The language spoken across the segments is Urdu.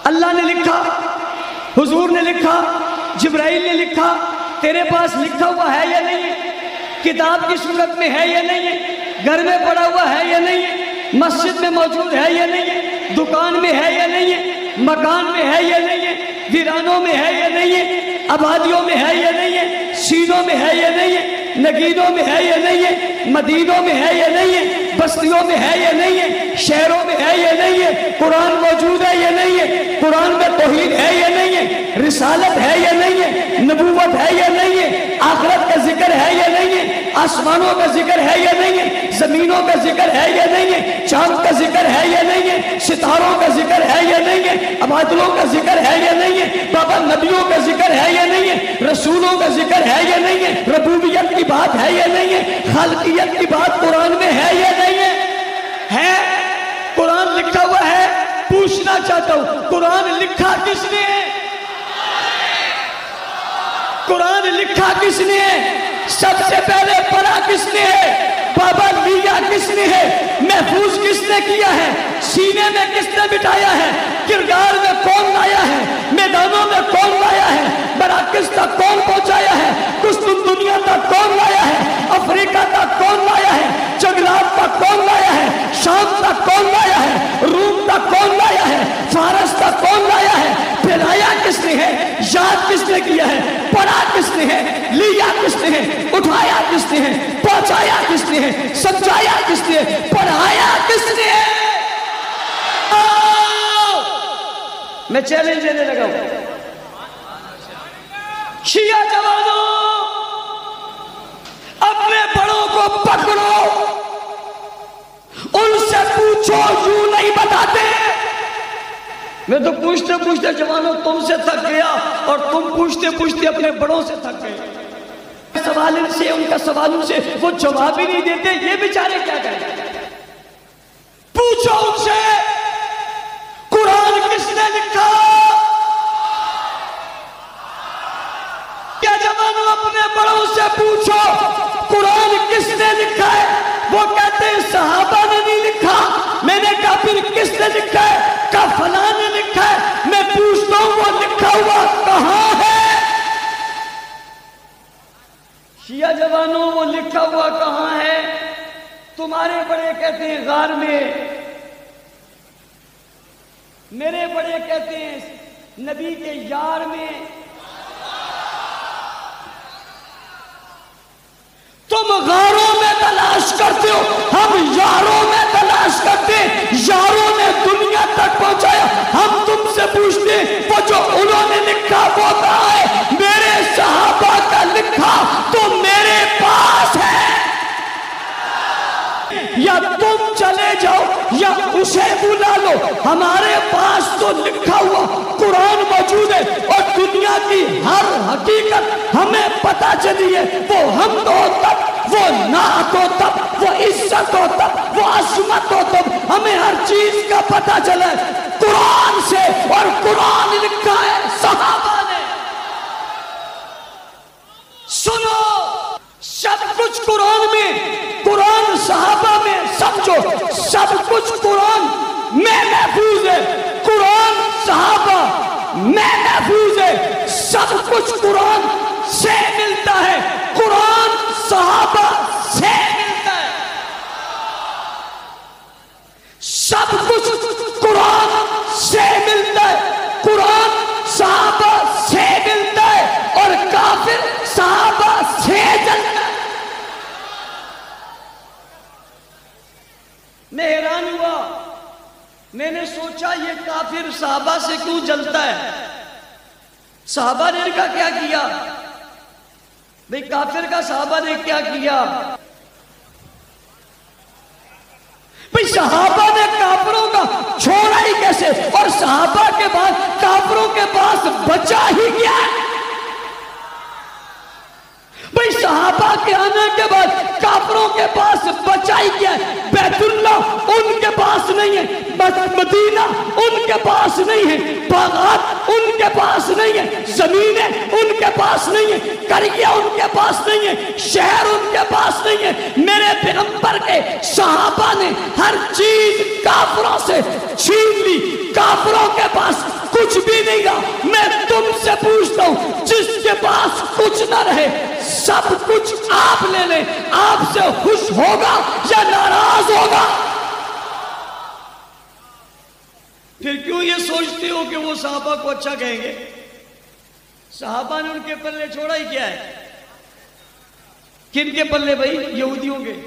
اللہ نے لکھا، حضور نے لکھا، جبرائیل نے لکھا، تیرے پاس لکھا ہوا ہے یا نہیں ہے؟ کتاب کی صورت میں ہے یا نہیں ہے؟ گھر میں پڑا ہوا ہے یا نہیں ہے؟ مسجد میں موجود ہے یا نہیں ہے؟ دکان میں ہے یا نہیں ہے؟ مکان میں ہے یا نہیں ہے؟ ویرانوں میں ہے یا نہیں ہے؟ آبادیوں میں ہے یا نہیں ہے؟ سینوں میں ہے یا نہیں ہے؟ نگینوں میں ہے یا نہیں ہے؟ مدینوں میں ہے یا نہیں ہے؟ بستیوں میں ہے یا نہیں ہے؟ شہروں میں ہے یا نہیں ہے؟ قرآن موجود ہے یا نہیں ہے؟ قرآن میں توحید ہے یا نہیں ہے؟ رسالت ہے یا نہیں ہے؟ نبوت ہے یا نہیں ہے؟ آخرت کا ذکر ہے یا نہیں ہے؟ آسمانوں کا ذکر ہے یا نہیں ہے؟ زمینوں کا ذکر ہے یا نہیں ہے؟ چاند کا ذکر ہے یا نہیں ہے؟ ستاروں کا ذکر ہے یا نہیں ہے؟ عبادلوں کا ذکر ہے یا نہیں ہے؟ بابا نبیوں کا ذکر ہے یا نہیں ہے؟ رسولوں کا ذکر ہے یا نہیں ہے؟ ربوبیت کی بات ہے یا نہیں ہے؟ خالقیت کی بات قرآن میں ہے یا نہیں ہے؟ ہے، قرآن لکھا ہوا ہے۔ پوچھنا چاہتا ہوں، قرآن لکھا کس نے ہے؟ قرآن لکھا کس نے ہے؟ سب سے پہلے پڑھا کس نے ہے؟ بابا لیا کس نے ہے؟ محفوظ کس نے کیا ہے؟ سینے میں کس نے بٹھایا ہے؟ کردار میں کون لایا ہے؟ میدانوں میں کون لایا ہے؟ مراکز تک کون پہنچایا ہے؟ قسطن دنیا تک کون لایا ہے؟ افریقہ تک کون لایا ہے؟ جنگلات تک کون لایا ہے؟ شام تک کون لایا ہے؟ روم تک کون لایا ہے؟ فارس تک کون لایا ہے؟ پھیلایا کس نے ہے؟ یاد کس نے کیا ہے؟ پڑھا کس نے ہے؟ لیا کس نے ہے؟ اٹھایا کس نے ہے؟ پہنچایا کس نے ہے؟ سمجھایا کس نے ہے؟ پڑھایا کس نے ہے؟ میں چیلنج دینے لگا ہوں، شیعہ جوانوں اپنے بڑوں کو پکڑو، ان سے پوچھو، یوں نہیں بتاتے۔ میں تو پوچھتے پوچھتے جوانوں تم سے تھک گیا، اور تم پوچھتے پوچھتے اپنے بڑوں سے تھک گئے۔ سوال ان سے، ان کا سوال ان سے، وہ جواب ہی نہیں دیتے، یہ بیچارے کیا کریں؟ پوچھو ان سے، قرآن کس نے لکھا؟ کیا جوانوں اپنے بڑوں سے پوچھو، قرآن کس نے لکھا ہے؟ وہ کہتے ہیں صحابہ نے نہیں لکھا۔ میں نے کہا پھر کس نے لکھا ہے؟ کہا فلاں نے لکھا ہے۔ میں پوچھتا ہوں وہ لکھا ہوا کہاں ہے؟ شیعہ جوانوں وہ لکھا ہوا کہاں ہے؟ تمہارے بڑے کہتے ہیں غار میں، میرے بڑے کہتے ہیں نبی کے یار میں۔ تم غاروں میں تلاش کرتے ہو، ہم یاروں میں تلاش کرتے ہیں۔ یاروں نے دنیا تک پہنچایا، ہم تم سے پوچھتے ہیں وہ جو انہوں نے لکھا وہ کہاں ہے؟ میرے صحابہ کا لکھا تو میرے پاس ہے، یا تم چلے جاؤ یا اسے بلا لو، ہمارے پاس تو لکھا ہوا قرآن موجود ہے، اور دنیا کی ہر حقیقت ہمیں پتہ چلی ہے۔ وہ حمد ہو تب، وہ نعت ہو تب، وہ عزت ہو تب، وہ عظمت ہو تب، ہمیں ہر چیز کا پتہ چلا ہے قرآن سے، اور قرآن لکھا ہے صحابہ نے۔ سنو، سب کچھ قرآن میں، قرآن صحابہ میں، سمجھو سب کچھ قرآن میں محفوظ ہے، قرآن صحابہ میں محفوظ ہے، سب کچھ قرآن سے ملتا ہے، قرآن صحابہ سے ملتا ہے، سب کچھ قرآن سے ملتا ہے، قرآن صحابہ سے ملتا ہے، اور کافر صحابہ سے جلتا ہے۔ میں حیران ہوا، میں نے سوچا یہ کافر صحابہ سے کیوں جلتا ہے؟ صحابہ نے ان کا کیا کیا؟ بھئی کافر کا صحابہ نے کیا کیا؟ بھئی صحابہ نے کافروں کا چھوڑا ہی کیسے؟ اور صحابہ کے بعد کافروں کے پاس بچا ہی کیا ہے؟ بھئی صحابہ کے آنے کے بعد کافروں کے پاس بچائی کیا ہے؟ بیت اللہ ان کے پاس نہیں ہے، مدینہ ان کے پاس نہیں ہے، باغات ان کے پاس نہیں ہے، زمینیں ان کے پاس نہیں ہے، قریہ ان کے پاس نہیں ہے، شہر ان کے پاس نہیں ہے۔ میرے پیغمبر کے صحابہ نے ہر چیز کافروں سے چھین لی، کافروں کے پاس کچھ بھی نہیں گا. میں تم سے پوچھتا ہوں جس کے پاس کچھ نہ رہے سب کچھ آپ لے لیں, آپ سے خوش ہوگا یا ناراض ہوگا؟ پھر کیوں یہ سوچتے ہو کہ وہ صحابہ کو اچھا کہیں گے؟ صحابہ نے ان کے پلے چھوڑا ہی کیا ہے؟ کن کے پلے بھائی؟ یہودیوں کے.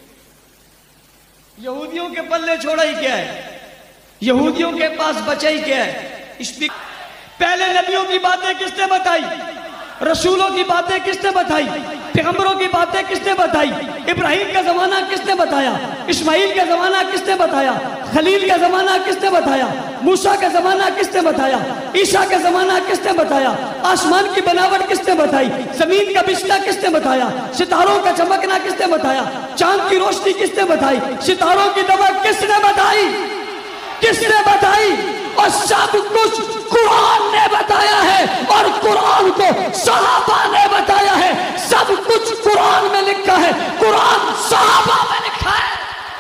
یہودیوں کے پلے چھوڑا ہی کیا ہے؟ یہودیوں کے پاس بچا ہی کیا ہے؟ پہلے نبیوں کی باتیں کس نے بتائی؟ رسولوں کی باتیں کس نے بتائی؟ پیغمبروں کی باتیں کس نے بتائی؟ ابراہیم کا زمانہ کس نے بتایا؟ اسماعیل کا زمانہ کس نے بتایا؟ خلیل کا زمانہ کس نے بتایا؟ موسیٰ کا زمانہ کس نے بتایا؟ عیسیٰ کا زمانہ کس نے بتایا؟ آسمان کی بناوٹ کس نے بتائی؟ زمین کا بچھنا کس نے بتایا؟ ستاروں کا چمکنا کس نے بتایا؟ چاند کی روشنی کس نے بتائی؟ ستاروں کی دمک کس نے بتائی؟ کس نے بتائی؟ اور سب کچھ قرآن نے بتایا ہے, اور قرآن کو صحابہ نے بتایا ہے. سب کچھ قرآن میں لکھا ہے, قرآن صحابہ میں لکھا ہے.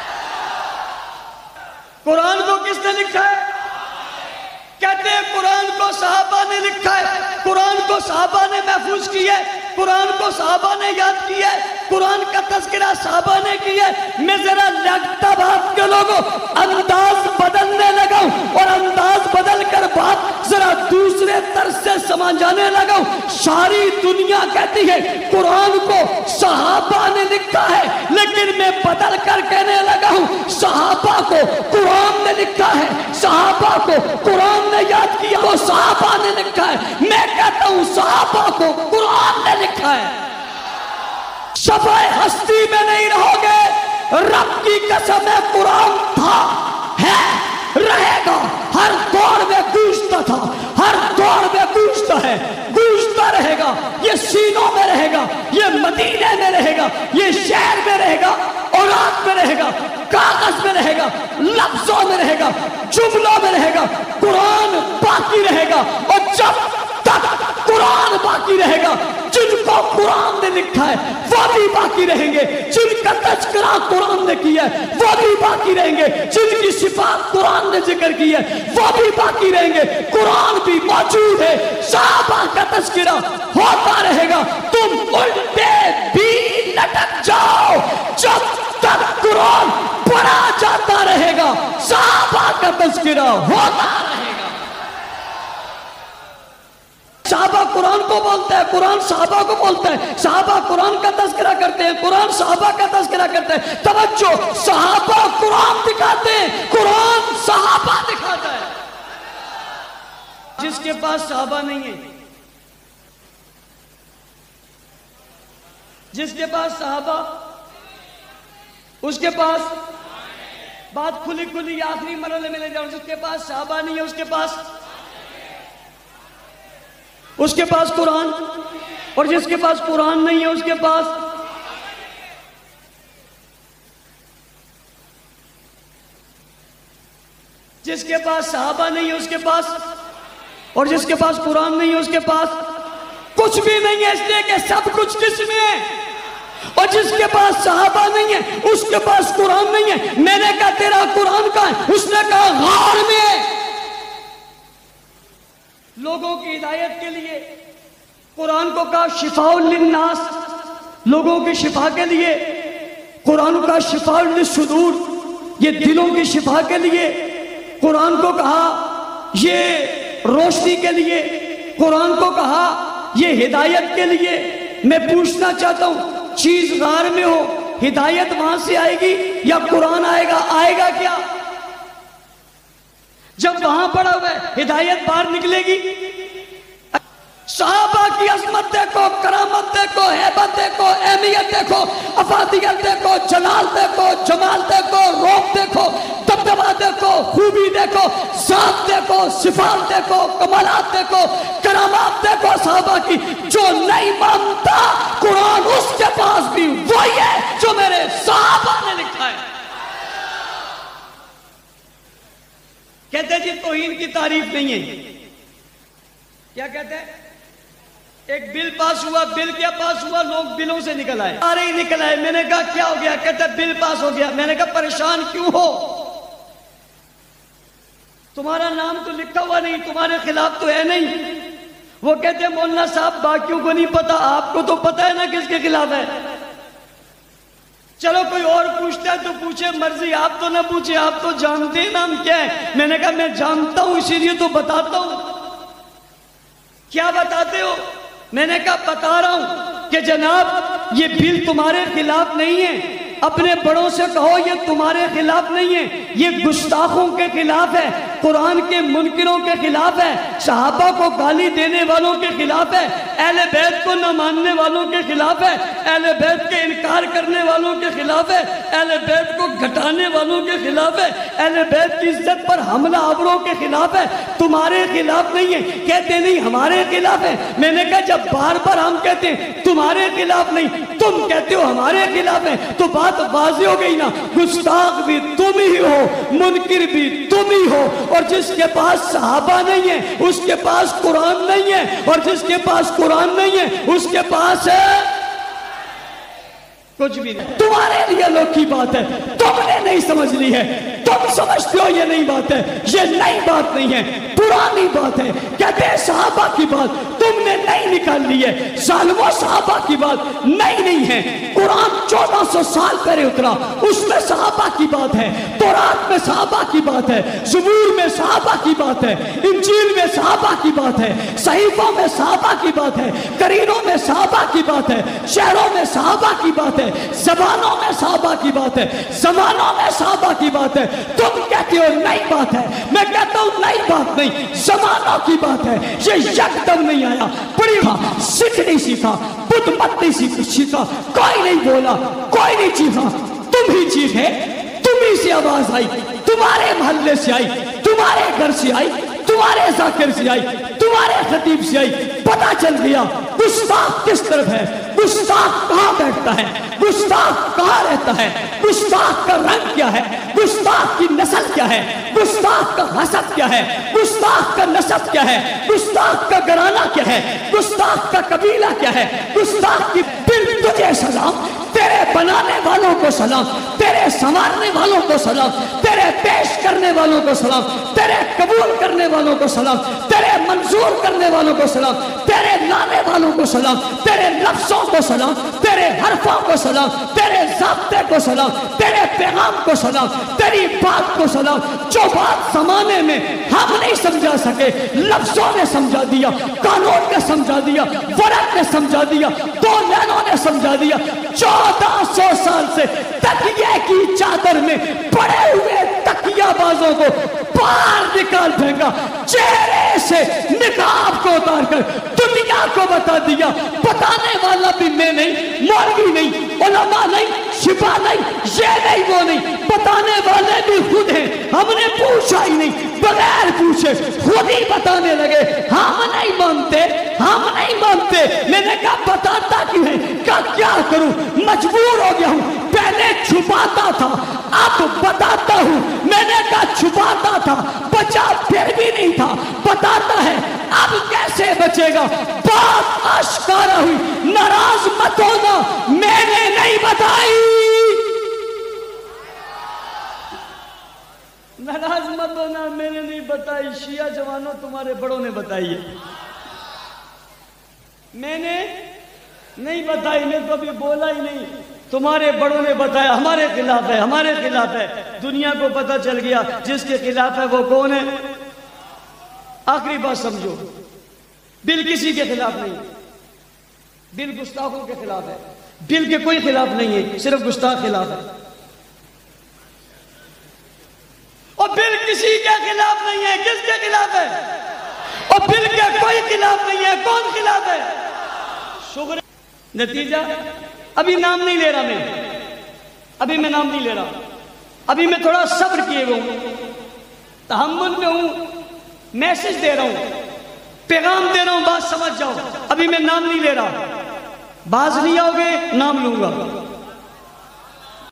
قرآن کو کس نے لکھا ہے؟ کہتے ہیں قرآن کو صحابہ نے لکھا ہے, قرآن کو صحابہ نے محفوظ کیا ہے, قرآن کو صحابہ نے یاد کیا ہے, قرآن کا تذکرہ صحابہ نے کیا ہے. میں ذرا لگتا بات کے لوگوں انداز بدلنے لگا ہوں, اور انداز بدل کر بات ذرا دوسرے طرز سے سمجھانے لگا ہوں. ساری دنیا کہتی ہے قرآن کو صحابہ نے لکھا ہے, لیکن میں بدل کر کہنے لگا ہوں صحابہ کو قرآن نے لکھا ہے, صحابہ کو قرآن نے یاد کیا, وہ صحابہ نے لکھا ہے. میں کہتا ہوں صحابہ کو قرآن نے لکھا ہے. شفاء ہستی میں نہیں رہو گے, رب کی قسم ہے قرآن تھا, ہے, رہے گا. ہر دور میں گونجتا تھا, ہر دور میں گونجتا ہے, گونجتا رہے گا. یہ سینوں میں رہے گا, یہ مدینے میں رہے گا, یہ شہر میں رہے گا, اولاد میں رہے گا, کاغذ میں رہے گا, لفظوں میں رہے گا, جملوں میں رہے گا. قرآن باقی رہے گا, اور جب تک قرآن باقی رہے گا جن کو قرآن نے لکھا ہے وہ بھی باقی رہیں گے, جن کا تذکرہ قرآن نے کیا ہے وہ بھی باقی رہیں گے, جن کی صفات قرآن نے ذکر کی ہے وہ بھی باقی رہیں گے. قرآن بھی موجود ہے, صحابہ کا تذکرہ ہوتا رہے گا. تم الٹے بھی لٹک جاؤ جب تک قرآن پڑھا جاتا رہے گا, صحابہ کا تذکرہ ہوتا رہے گا. صحابہ قرآن کو بولتا ہے, قرآن صحابہ کو بولتا ہے, صحابہ قرآن کا تذکرہ کرتے ہیں, قرآن صحابہ کا تذکرہ کرتے ہیں. توجہ, صحابہ قرآن دکھاتے ہیں, قرآن صحابہ دکھاتا ہے. جس کے پاس صحابہ نہیں ہے, جس کے پاس صحابہ, اس کے پاس بات کھلی کھلی آخری مرحلے میں لے جاؤ, جس کے پاس صحابہ نہیں ہے اس کے پاس قرآن, اور جس کے پاس قرآن نہیں ہے اس کے پاس جس کے پاس صحابہ نہیں ہے اس کے پاس, اور جس کے پاس قرآن نہیں ہے اس کے پاس کچھ بھی نہیں ہے, اس لیے کہ سب کچھ کس میں ہے. اور جس کے پاس صحابہ نہیں ہے اس کے پاس قرآن نہیں ہے. میں نے کہا تیرا قرآن کہاں ہے؟ اس نے کہا غار میں ہے. لوگوں کی ہدایت کے لیے قرآن کو کہا شفاء للناس, لوگوں کی شفا کے لیے. قرآن کا شفاء للصدور, یہ دلوں کی شفا کے لیے. قرآن کو کہا یہ روشنی کے لیے. قرآن کو کہا یہ ہدایت کے لیے. میں پوچھنا چاہتا ہوں چیز غار میں ہو, ہدایت وہاں سے آئے گی یا قرآن آئے گا؟ آئے گا کیا؟ جب وہاں پڑا ہوا ہے ہدایت باہر نکلے گی. صحابہ کی عظمت دیکھو, کرامت دیکھو, ہیبت دیکھو, اہمیت دیکھو, افادیت دیکھو, جلال دیکھو, جمال دیکھو, روب دیکھو, دبدبا دیکھو, خوبی دیکھو, ذات دیکھو, صفات دیکھو, کمالات دیکھو, کرامات دیکھو صحابہ کی. جو نہیں مانتا قرآن اس کے پاس بھی وہی ہے جو میرے صحابہ نے لکھا ہے. کہتے ہیں جی توہین کی تعریف نہیں ہے. کیا کہتے ہیں؟ ایک بل پاس ہوا, بل کیا پاس ہوا؟ لوگ بلوں سے نکل آئے, سارے ہی نکل آئے. میں نے کہا کیا ہو گیا؟ کہتے ہیں بل پاس ہو گیا. میں نے کہا پریشان کیوں ہو؟ تمہارا نام تو لکھا ہوا نہیں، تمہارے خلاف تو ہے نہیں۔ وہ کہتے ہیں مولانا صاحب باقیوں کو نہیں پتا، آپ کو تو پتا ہے نا کس کے خلاف ہے۔ چلو کوئی اور پوچھتا ہے تو پوچھے، مرضی، آپ تو نہ پوچھے، آپ تو جانتے ہیں نام کیا ہے۔ میں نے کہا میں جانتا ہوں اسی لیے تو بتاتا ہوں۔ کیا بتاتے ہو؟ میں نے کہا بتا رہا ہوں کہ جناب یہ بل تمہارے خلاف نہیں ہے، اپنے بڑوں سے کہو یہ تمہارے خلاف نہیں ہے، یہ گستاخوں کے خلاف ہے، قرآن کے منکروں کے خلاف ہے، صحابہ کو گالی دینے والوں کے خلاف ہے، اہل بیت کو نہ ماننے والوں کے خلاف ہے، اہل بیت کے انکار کرنے والوں کے خلاف ہے، اہل بیت کو گھٹانے والوں کے خلاف ہے، اہل بیت کی عزت پر حملہ آوروں کے خلاف ہے، تمہارے خلاف نہیں ہے۔ کہتے نہیں ہمارے خلاف ہے۔ میں نے کہا جب بار بار ہم کہتے ہیں تمہارے خلاف نہیں، تم کہتے ہو ہمارے خلاف ہے، تو بات واضح ہو گئی نا، گستاخ بھی تم ہی ہو، منکر بھی تم ہی ہو، اور جس کے پاس صحابہ نہیں ہے اس کے پاس قرآن نہیں ہے، اور جس کے پاس قرآن نہیں ہے اس کے پاس ہے کچھ بھی نہیں۔ تمہارے لیے لوکی بات ہے، تم نے نہیں سمجھ لی ہے، تم سمجھتے ہو یہ نئی بات ہے، یہ نئی بات نہیں ہے، پرانی بات ہے۔ کہتے ہیں صحابہ کی بات تم نے نئی نکال لی ہے، ظالموں صحابہ کی بات نئی نہیں ہے۔ قرآن 1400 سال پہلے اترا، اس میں صحابہ کی بات ہے، تورات میں صحابہ کی بات ہے، زبور میں صحابہ کی بات ہے، انجیل میں صحابہ کی بات ہے، صحیفوں میں صحابہ کی بات ہے، قرینوں میں صحابہ کی بات ہے، شہروں میں صحابہ کی بات ہے، زبانوں میں صحابہ کی بات ہے، زمانوں میں صحابہ کی بات ہے۔ تم کہتے ہو نئی بات ہے، میں کہتا ہوں نئی بات نہیں، زمانوں کی بات ہے۔ یہ یکدم نہیں آیا، پڑھی سکھ نہیں سیکھا، بدھ مت نہیں سیکھا، کوئی نہیں بولا، کوئی نہیں چیخا، تم ہی چیخے، تم ہی سے آواز آئی، تمہارے محلے سے آئی، تمہارے گھر سے آئی، تمہارے ذاکر سے آئی، تمہارے خطیب سے آئی، پتہ چل گیا گستاخ کس طرف ہے، گستاخ کہاں بیٹھتا ہے، گستاخ کہاں رہتا ہے، گستاخ کا رنگ کیا ہے، گستاخ کی نسل کیا ہے، گستاخ کا حسب کیا ہے، گستاخ کا نسب کیا ہے، گستاخ کا گھرانہ کیا ہے، گستاخ کا قبیلہ کیا ہے، گستاخ کی پھر تجھے سلام، تیرے بنانے والوں کو سلام، تیرے سنوارنے والوں کو سلام، تیرے پیش کرنے والوں کو سلام، تیرے قبول کرنے والوں کو سلام، تیرے منظور کرنے والوں کو سلام، تیرے لانے والوں کو سلام، تیرے لفظوں کو سلام، تیرے حرفوں کو سلام، تیرے ضابطے کو سلام، تیرے پیغام کو سلام، تیری بات کو سلام۔ جو بات زمانے میں ہم نہیں سمجھا سکے، لفظوں نے سمجھا دیا، قانون نے سمجھا دیا، ورق نے سمجھا دیا، دو لینوں نے سمجھا دیا۔ 1400 سال سے تکیے کی چادر میں پڑے ہوئے تکیہ بازوں کو باہر نکال پھینکا، چہرے سے نقاب کو اتار کر دنیا کو بتا دیا۔ بتانے والا بھی میں نہیں، مولوی نہیں، علماء نہیں، شفا نہیں، یہ نہیں وہ نہیں، بتانے والے بھی خود ہیں، ہم نے پوچھا ہی نہیں، بغیر پوچھے خود ہی بتانے لگے۔ ہم نہیں مانتے، ہم نہیں مانتے۔ میں نے کہا بتاتا کیوں ہے؟ کہا کیا کروں، مجبور ہو گیا ہوں، پہلے چھپاتا تھا اب بتاتا ہوں۔ میں نے کہا چھپاتا تھا، بچا پھر بھی نہیں تھا، بتاتا ہے اب کیسے بچے گا؟ بات آشکارا ہوئی، ناراض مت ہونا، میں نے نہیں بتائی، ناراض مت ہونا، میں نے نہیں بتائی، شیعہ جوانوں تمہارے بڑوں نے بتائی ہے، میں نے نہیں بتائی، میں تو ابھی بولا ہی نہیں، تمہارے بڑوں نے بتایا ہمارے خلاف ہے، ہمارے خلاف ہے۔ دنیا کو پتہ چل گیا جس کے خلاف ہے وہ کون ہے۔ آخری بات سمجھو، بل کسی کے خلاف نہیں، بل گستاخوں کے خلاف ہے، بل کے کوئی خلاف نہیں ہے، صرف گستاخ خلاف ہے۔ اور بل کسی کے خلاف نہیں ہے، کس کے خلاف ہے؟ اور بل کے کوئی خلاف نہیں ہے، کون خلاف ہے؟ شکر۔ نتیجہ ابھی نام نہیں لے رہا، ابھی میں نام نہیں لے رہا، ابھی میں تھوڑا صبر کیے ہوئے ہوں، تحمل میں ہوں، میسج دے رہا ہوں، پیغام دے رہا ہوں، بات سمجھ جاؤ۔ ابھی میں نام نہیں لے رہا، باز نہیں آؤ گے نام لوں گا۔